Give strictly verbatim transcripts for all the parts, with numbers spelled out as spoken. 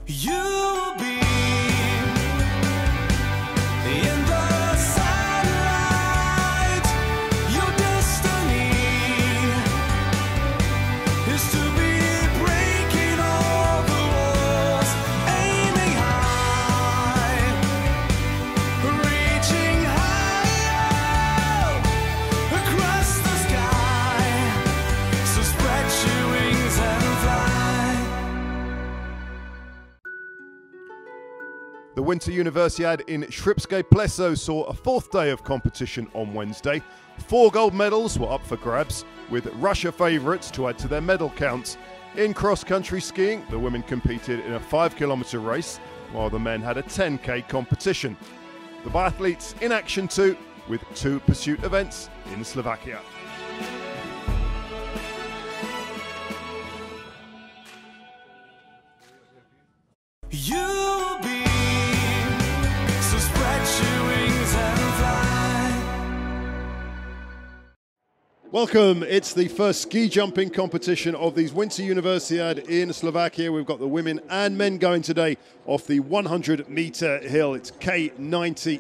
You'll be in the sunlight. Your destiny is to be breaking all the walls, aiming high, reaching higher across the sky. So spread your wings and fly. The Winter Universiade in Strbske Pleso saw a fourth day of competition on Wednesday. Four gold medals were up for grabs, with Russia favourites to add to their medal count. In cross-country skiing, the women competed in a five kilometre race, while the men had a ten K competition. The biathletes in action too, with two pursuit events in Slovakia. You'll be, so spread your wings and fly. Welcome, it's the first ski jumping competition of these Winter Universiade in Slovakia. We've got the women and men going today off the one hundred metre hill. It's K ninety.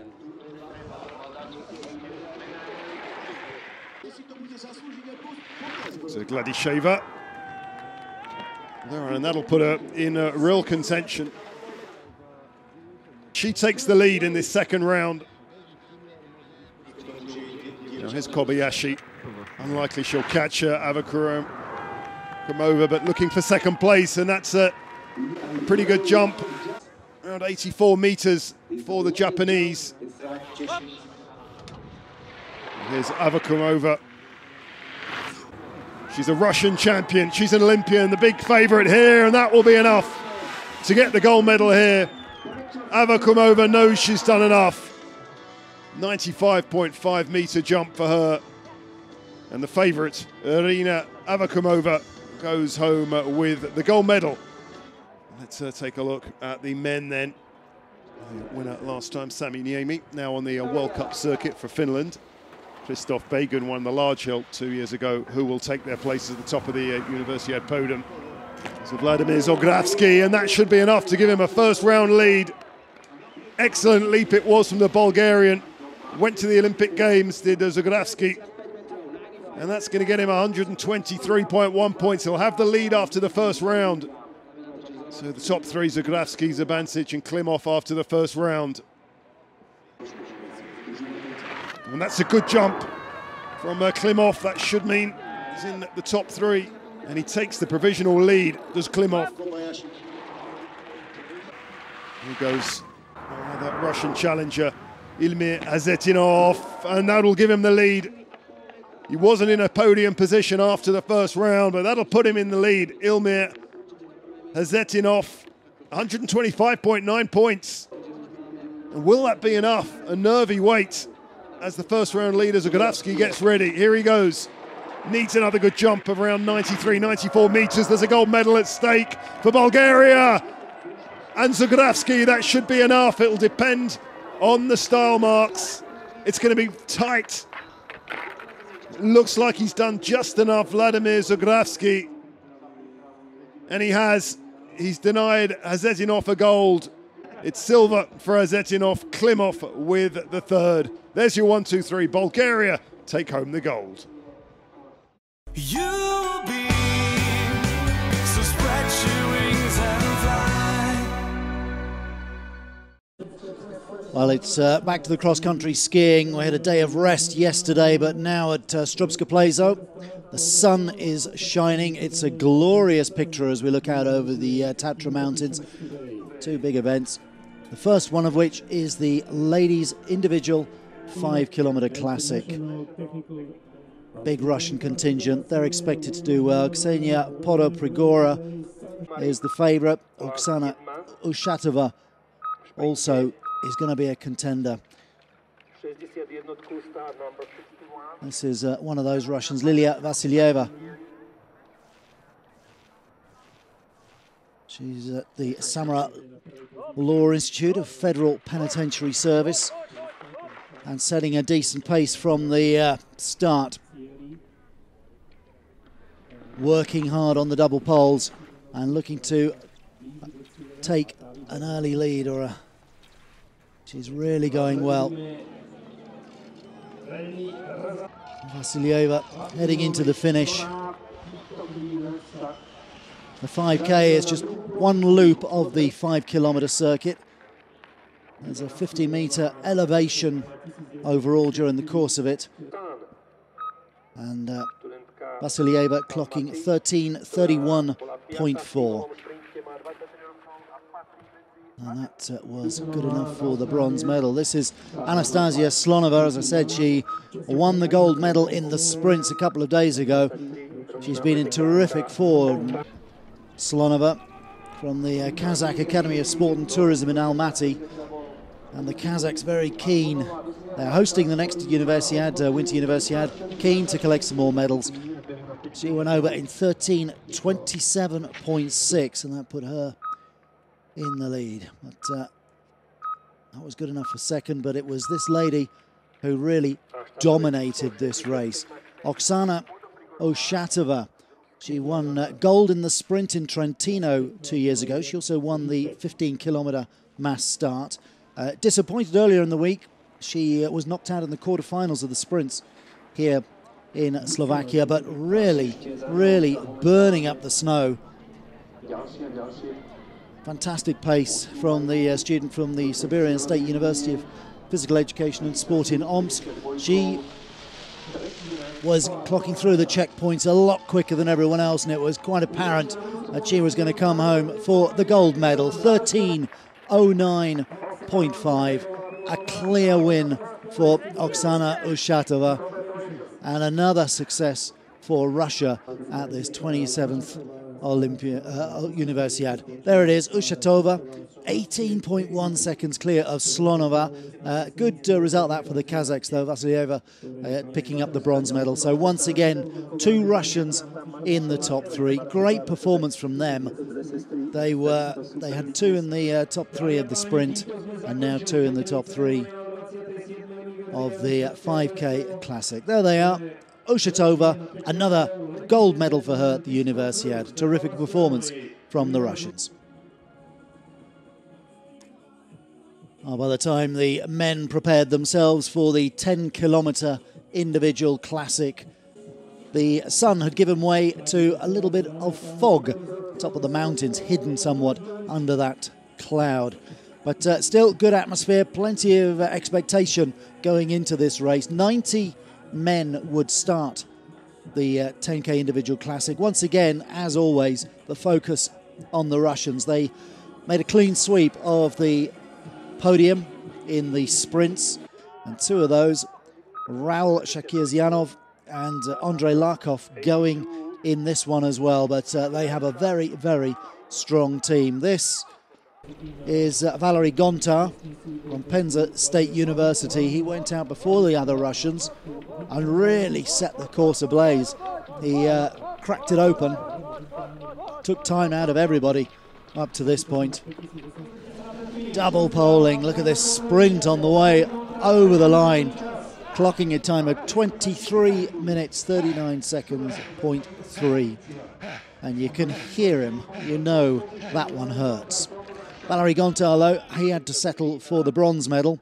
So Gladisheva there, and that'll put her in a real contention. She takes the lead in this second round. Now here's Kobayashi. Unlikely she'll catch her. Avakura come over, but looking for second place, and that's a pretty good jump. Around eighty-four meters for the Japanese. Here's Avakumova. She's a Russian champion. She's an Olympian, the big favorite here, and that will be enough to get the gold medal here. Avakumova knows she's done enough. ninety-five point five meter jump for her. And the favorite, Irina Avakumova, goes home with the gold medal. Let's uh, take a look at the men then. The winner last time, Sami Niemi, now on the uh, World Cup circuit for Finland. Christoph Bagun won the large hill two years ago. Who will take their place at the top of the uh, Universiade podium? So Vladimir Zografski, and that should be enough to give him a first round lead. Excellent leap it was from the Bulgarian. Went to the Olympic Games, did uh, Zografski. And that's going to get him one hundred twenty-three point one points. He'll have the lead after the first round. So the top three, Zografski, Zabancic and Klimov after the first round. And that's a good jump from uh, Klimov. That should mean he's in the top three. And he takes the provisional lead, does Klimov. Here goes uh, that Russian challenger, Ilmir Hazetdinov, and that'll give him the lead. He wasn't in a podium position after the first round, but that'll put him in the lead. Ilmir Hazetdinov, one hundred twenty-five point nine points. And will that be enough? A nervy wait as the first round leader, Zografski, gets ready. Here he goes. Needs another good jump of around ninety-three, ninety-four meters. There's a gold medal at stake for Bulgaria. And Zografski, that should be enough. It'll depend on the style marks. It's going to be tight. Looks like he's done just enough, Vladimir Zografski. And he has. He's denied Hazetdinov a gold. It's silver for Hazetdinov, Klimov with the third. There's your one, two, three. Bulgaria take home the gold. You'll be, so spread your wings and fly. Well, it's uh, back to the cross-country skiing. We had a day of rest yesterday, but now at uh, Strbske Pleso, the sun is shining. It's a glorious picture as we look out over the uh, Tatra Mountains. Two big events. The first one of which is the ladies' individual five kilometre classic. Big Russian contingent. They're expected to do well. Ksenia Podoprigora is the favourite. Oxana Usatova also is going to be a contender. This is uh, one of those Russians, Lilia Vasilyeva. She's at the Samara Law Institute of Federal Penitentiary Service and setting a decent pace from the uh, start. Working hard on the double poles and looking to take an early lead, or a, she's really going well. Vasilyeva heading into the finish. The five K is just one loop of the five kilometer circuit. There's a fifty meter elevation overall during the course of it. And uh, Vasilyeva clocking thirteen thirty-one point four. And that uh, was good enough for the bronze medal. This is Anastassiya Slonova. As I said, she won the gold medal in the sprints a couple of days ago. She's been in terrific form. Slonova from the uh, Kazakh Academy of Sport and Tourism in Almaty. And the Kazakhs very keen. They're hosting the next Universiade, uh, Winter Universiade, keen to collect some more medals. She went over in thirteen twenty-seven point six, and that put her in the lead. But uh, that was good enough for second, but it was this lady who really dominated this race. Oxana Usatova. She won uh, gold in the sprint in Trentino two years ago. She also won the fifteen kilometer mass start. Uh, disappointed earlier in the week. She uh, was knocked out in the quarterfinals of the sprints here in Slovakia, but really, really burning up the snow. Fantastic pace from the uh, student from the Siberian State University of Physical Education and Sport in Omsk. She was clocking through the checkpoints a lot quicker than everyone else, and it was quite apparent that she was going to come home for the gold medal. thirteen oh nine point five, a clear win for Oxana Usatova, and another success for Russia at this twenty-seventh Olympia uh, Universiade. There it is, Usatova, eighteen point one seconds clear of Slonova. Uh, good uh, result that for the Kazakhs, though. Vasilyeva uh, picking up the bronze medal. So once again, two Russians in the top three. Great performance from them. They were they had two in the uh, top three of the sprint, and now two in the top three of the five K Classic. There they are. Usatova, another gold medal for her at the Universiade. Terrific performance from the Russians. Oh, by the time the men prepared themselves for the ten kilometre individual classic, the sun had given way to a little bit of fog. Top of the mountains, hidden somewhat under that cloud. But uh, still good atmosphere, plenty of uh, expectation going into this race. ninety men would start the uh, ten K individual classic. Once again, as always, the focus on the Russians. They made a clean sweep of the podium in the sprints, and two of those, Raul Shakirzianov and uh, Andrey Larkov, going in this one as well. But uh, they have a very, very strong team. This is uh, Valeriy Gontar from Penza State University. He went out before the other Russians and really set the course ablaze. He uh, cracked it open, took time out of everybody up to this point. Double poling, look at this sprint on the way over the line, clocking a time of twenty-three minutes thirty-nine seconds point three, and you can hear him, you know that one hurts. Valeriy Gontar, though, he had to settle for the bronze medal.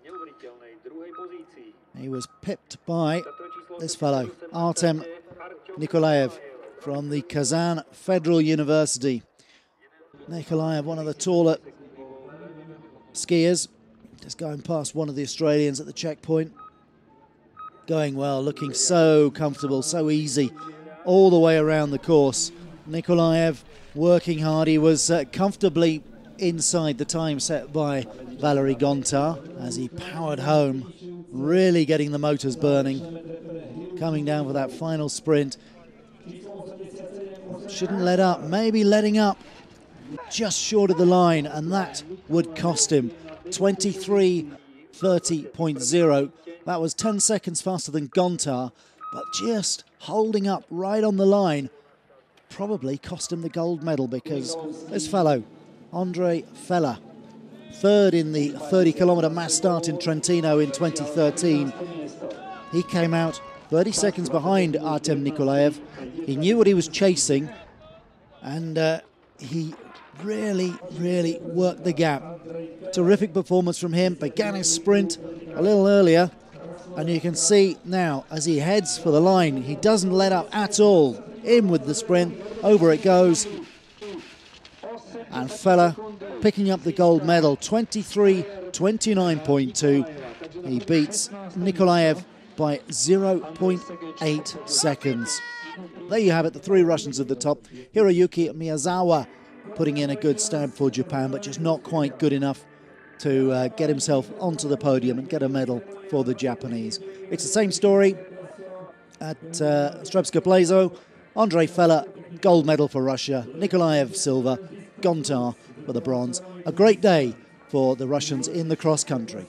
He was pipped by this fellow, Artem Nikolaev from the Kazan Federal University. Nikolaev, one of the taller skiers, just going past one of the Australians at the checkpoint. Going well, looking so comfortable, so easy all the way around the course. Nikolaev working hard. He was uh, comfortably inside the time set by Valeriy Gontar as he powered home, really getting the motors burning, coming down for that final sprint. Shouldn't let up, maybe letting up just short of the line, and that would cost him. twenty-three thirty point oh. That was ten seconds faster than Gontar, but just holding up right on the line probably cost him the gold medal, because this fellow, Andrey Feller, third in the thirty kilometre mass start in Trentino in twenty thirteen. He came out thirty seconds behind Artem Nikolaev. He knew what he was chasing, and uh, he really, really worked the gap. Terrific performance from him. Began his sprint a little earlier, and you can see now as he heads for the line, he doesn't let up at all. In with the sprint, over it goes. And Feller picking up the gold medal, twenty-three twenty-nine point two. He beats Nikolaev by zero point eight seconds. There you have it, the three Russians at the top. Hiroyuki Miyazawa putting in a good stand for Japan, but just not quite good enough to uh, get himself onto the podium and get a medal for the Japanese. It's the same story at uh, Strbske Pleso. Andrey Feller, gold medal for Russia. Nikolaev, silver. Gontar for the bronze. A great day for the Russians in the cross country.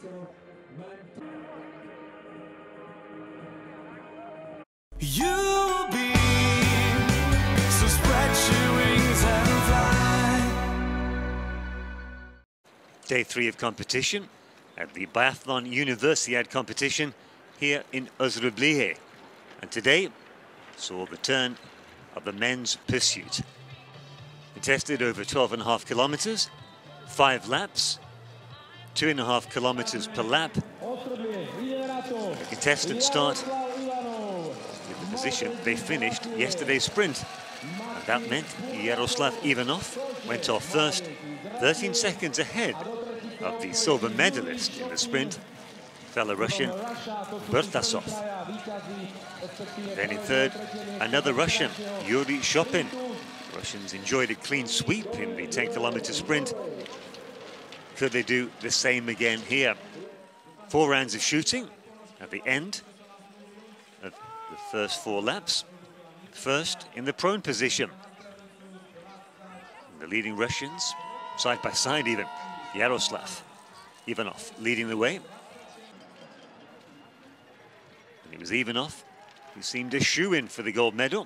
You will be, so spread your wings and fly. Day three of competition at the Biathlon Universiade competition here in Osrblie. And today saw the turn of the men's pursuit. It tested over twelve and a half kilometers, five laps, two and a half kilometers per lap. The contestants start with the position they finished yesterday's sprint. And that meant Yaroslav Ivanov went off first, thirteen seconds ahead of the silver medalist in the sprint, fellow Russian Burtasov. Then in third, another Russian, Yuri Shopin. Russians enjoyed a clean sweep in the ten kilometer sprint. Could they do the same again here? Four rounds of shooting at the end of the first four laps. First in the prone position. The leading Russians, side by side even, Yaroslav Ivanov leading the way. And it was Ivanov who seemed a shoo-in for the gold medal.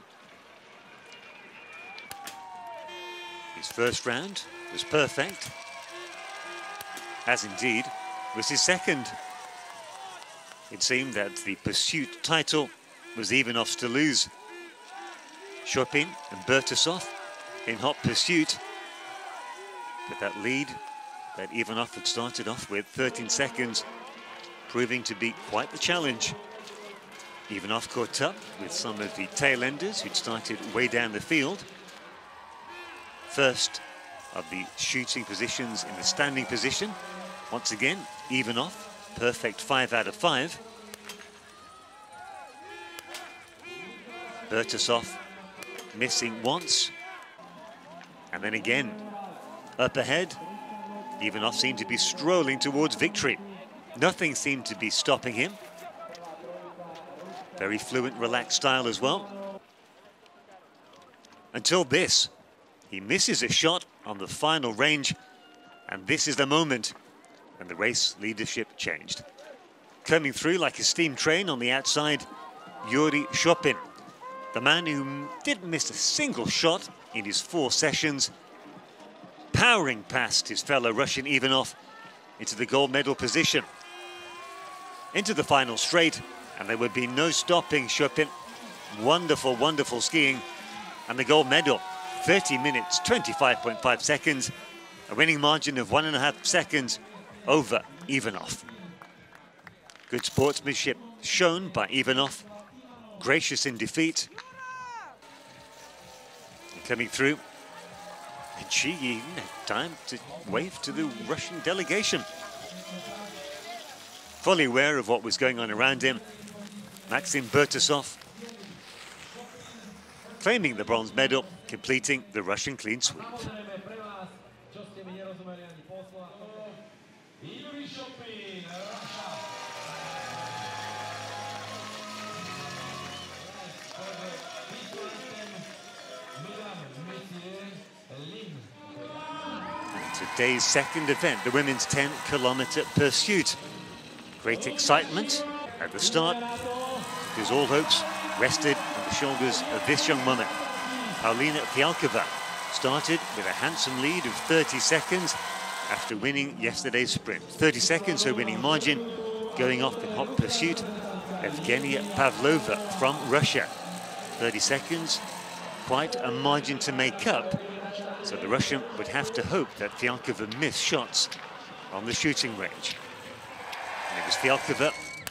His first round was perfect, as indeed was his second. It seemed that the pursuit title was Ivanov's to lose. Shopin and Burtasov in hot pursuit, but that lead that Ivanov had started off with, thirteen seconds, proving to be quite the challenge. Ivanov caught up with some of the tail-enders who'd started way down the field. First of the shooting positions in the standing position. Once again, Ivanov, perfect five out of five. Burtasov missing once. And then again, up ahead, Ivanov seemed to be strolling towards victory. Nothing seemed to be stopping him. Very fluent, relaxed style as well. Until this. He misses a shot on the final range, and this is the moment when the race leadership changed. Coming through like a steam train on the outside, Yuri Shopin, the man who didn't miss a single shot in his four sessions, powering past his fellow Russian Ivanov into the gold medal position. Into the final straight, and there would be no stopping Shopin. Wonderful, wonderful skiing, and the gold medal. thirty minutes, twenty-five point five seconds, a winning margin of one and a half seconds over Ivanov. Good sportsmanship shown by Ivanov, gracious in defeat. And coming through, and she even had time to wave to the Russian delegation. Fully aware of what was going on around him, Maxim Burtasov claiming the bronze medal, completing the Russian clean sweep. Today's second event, the women's ten kilometer pursuit. Great excitement at the start, because all hopes rested on the shoulders of this young woman. Paulína Fialková started with a handsome lead of thirty seconds after winning yesterday's sprint. thirty seconds, her winning margin, going off in hot pursuit. Evgeniy Pavlovová from Russia. thirty seconds, quite a margin to make up. So the Russian would have to hope that Fialková missed shots on the shooting range. And it was Fialková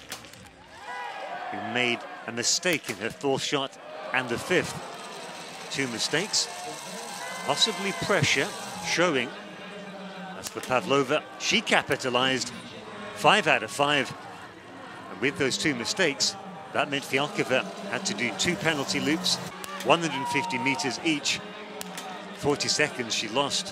who made a mistake in her fourth shot and the fifth. Two mistakes, possibly pressure showing. As for Pavlovová, she capitalized five out of five. And with those two mistakes, that meant Fialková had to do two penalty loops, one hundred fifty meters each. forty seconds she lost.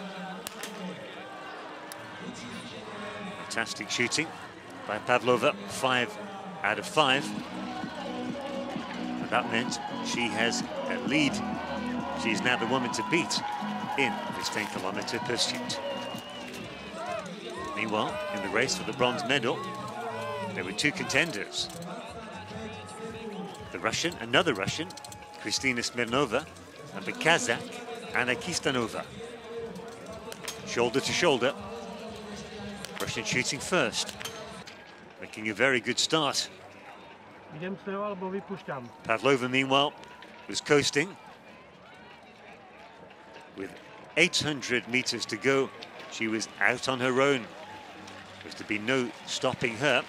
Fantastic shooting by Pavlovová, five out of five. And that meant she has a lead. She is now the woman to beat in this ten kilometer pursuit. Meanwhile, in the race for the bronze medal, there were two contenders. The Russian, another Russian, Kristina Smirnovová, and the Kazakh, Anastassiya Slonova. Shoulder to shoulder. Russian shooting first, making a very good start. Pavlovová, meanwhile, was coasting. With eight hundred meters to go, she was out on her own. There was to be no stopping her.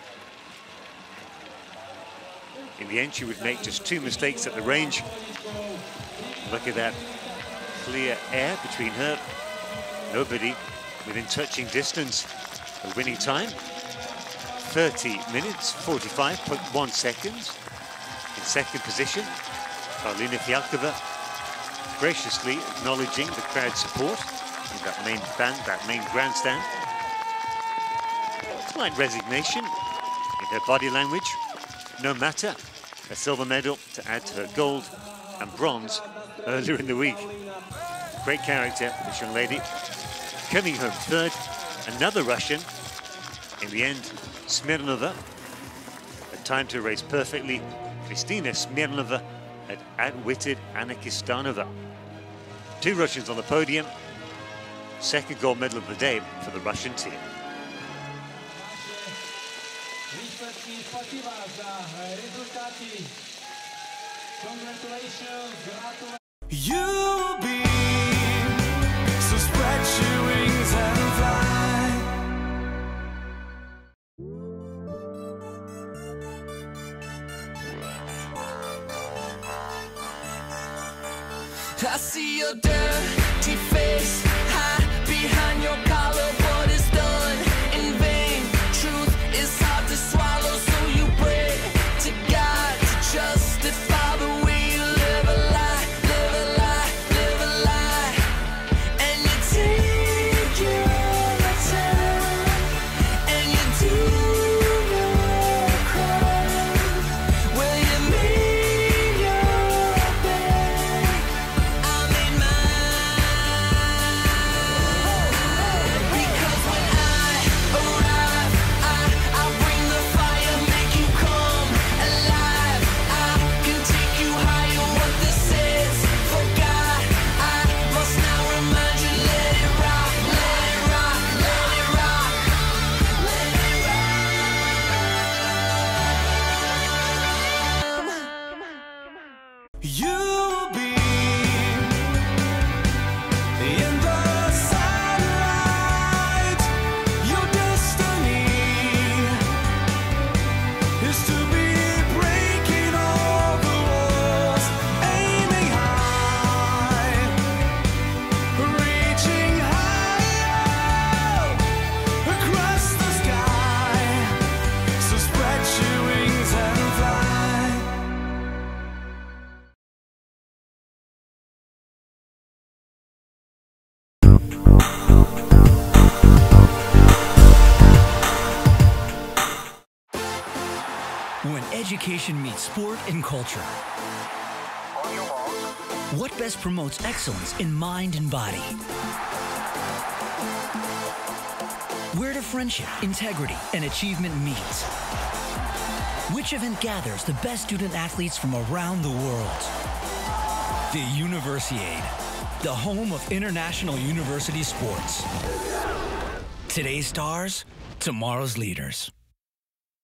In the end, she would make just two mistakes at the range. Look at that clear air between her. Nobody within touching distance. A winning time, thirty minutes, forty-five point one seconds. In second position, Paulína Fialková, graciously acknowledging the crowd support in that main band, that main grandstand. Slight resignation in her body language. No matter, a silver medal to add to her gold and bronze earlier in the week. Great character, this young lady. Coming home third, another Russian. In the end, Smirnovová had time to race perfectly. Kristina Smirnovová had outwitted Anastassiya Slonova. Two Russians on the podium. Second gold medal of the day for the Russian team. You will be, so spread your wings and fly. I see your dirty face, hide behind your collar. What is done in vain? Truth is hard to swallow, so you pray to God to justify the way you live a lie, live a lie, live a lie. And you take your time, and you do your crime. Well, you made your bed, I made mine. Because when I arrive, I, I bring the fire, make you come alive. I can take you higher, what this is. Forgot, I must now remind you, let it rock, let it rock, let it rock, let it rock. You will be in the sunlight. Your destiny is to be breaking all the walls, aiming high, reaching high across the sky. So spread your wings and fly. When education meets sport and culture. What best promotes excellence in mind and body? Where do friendship, integrity, and achievement meet? Which event gathers the best student athletes from around the world? The Universiade, the home of international university sports. Today's stars, tomorrow's leaders.